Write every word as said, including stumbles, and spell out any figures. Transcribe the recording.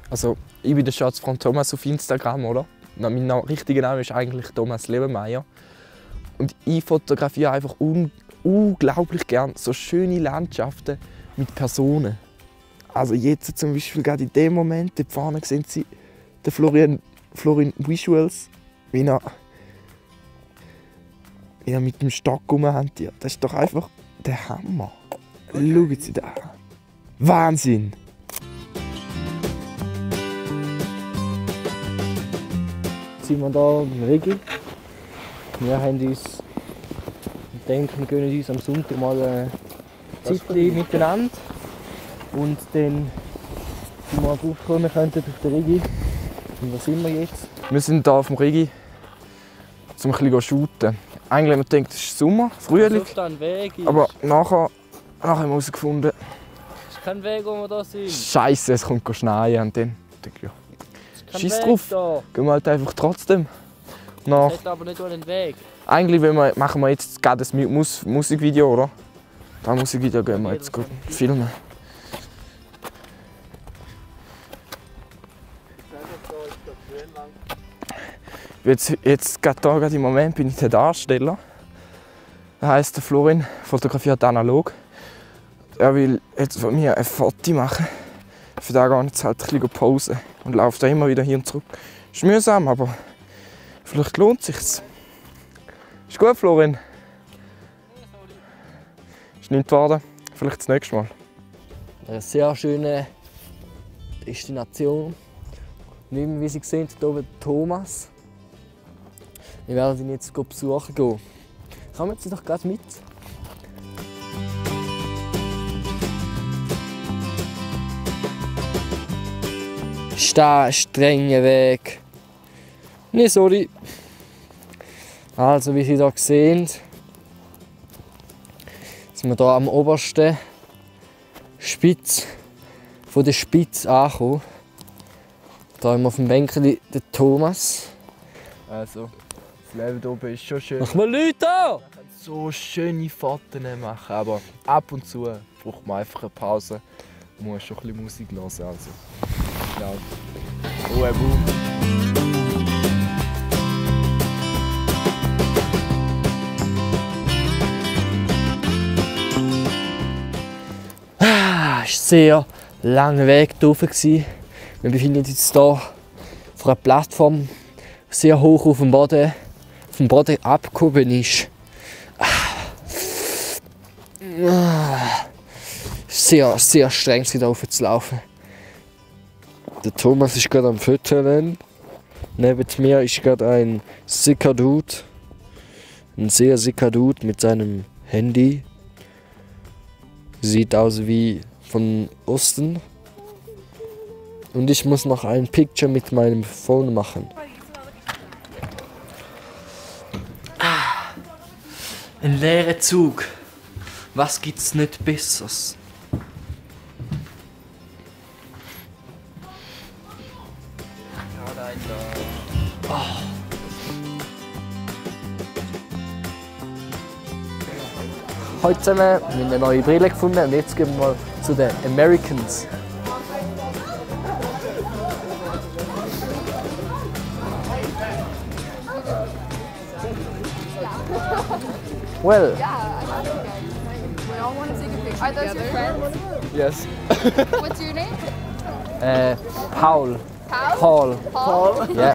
Also, ich bin der Schatzfreund Thomas auf Instagram, oder? Mein richtiger Name ist eigentlich Thomas Lebenmeier. Und ich fotografiere einfach un unglaublich gern so schöne Landschaften mit Personen. Also jetzt zum Beispiel gerade in dem Moment, dort vorne sehen Sie den Florian, Florian Visuals, wie er, wie er mit dem Stock rumhantiert. Das ist doch einfach der Hammer. Schauen Sie da. Wahnsinn! Jetzt sind wir hier im Rigi. Wir haben uns gedacht, wir gönnen uns am Sonntag mal eine Zeit miteinander. Und dann sind wir drauf gekommen, wir könnten auf den Rigi. Und wo sind wir jetzt? Wir sind hier auf dem Rigi, um ein bisschen zu shooten. Eigentlich haben wir gedacht, es ist Sommer, Frühling. Da ein Weg ist. Aber nachher, nachher haben wir herausgefunden, Es ist kein Weg, wo wir da sind. Scheiße, es kommt schneien. Und dann denke ich, ja, Es ist kein scheiß Weg drauf, da. gehen wir halt einfach trotzdem. Nach, Es hat aber nicht einen Weg. eigentlich wenn wir, machen wir jetzt gerade ein Mus Musikvideo, oder? Das Musikvideo gehen wir jetzt gut filmen. Jetzt, jetzt gerade hier, gerade im Moment bin ich der Darsteller. Das heisst, der Florin fotografiert analog. Er will jetzt von mir ein Foto machen. Für das gehe ich jetzt halt ein bisschen posen und laufe da immer wieder hin und zurück. Ist mühsam, aber vielleicht lohnt es sich. Ist gut, Florin? Ist nicht geworden. Vielleicht das nächste Mal. Eine sehr schöne Destination. Nicht mehr, wie Sie sehen, hier oben Thomas. Wir werden ihn jetzt besuchen gehen. Kommen Sie doch gerade mit. Ist da ein strenger Weg? Nee, sorry. Also, wie Sie hier sehen, sind wir hier am obersten Spitz von der Spitze angekommen. Hier haben wir auf dem Bänkchen den Thomas. Also, das Leben hier oben ist schon schön. Mach mal Leute an! Man kann so schöne Fotos machen, aber ab und zu braucht man einfach eine Pause. Man muss schon ein bisschen Musik hören. Also, ja. Ruhe, boom. Ah, es war ein sehr langer Weg hier rauf. Wir befinden uns jetzt hier auf einer Plattform, die sehr hoch auf dem Boden, auf dem Boden abgehoben ist. Ah, sehr, sehr streng, hier rauf zu laufen. Der Thomas ist gerade am Füttern. Neben mir ist gerade ein sicker Dude. Ein sehr sicker Dude mit seinem Handy. Sieht aus wie von Osten. Und ich muss noch ein Picture mit meinem Phone machen. Ah, ein leerer Zug. Was gibt's nicht Besseres? Oh. Hallo zusammen, wir haben eine neue Brille gefunden und jetzt gehen wir mal zu den Americans. Well. We all want to take a picture. Are those your friends? Yes. What's your name? Äh, Paul. Paul? Paul. Paul? Yeah.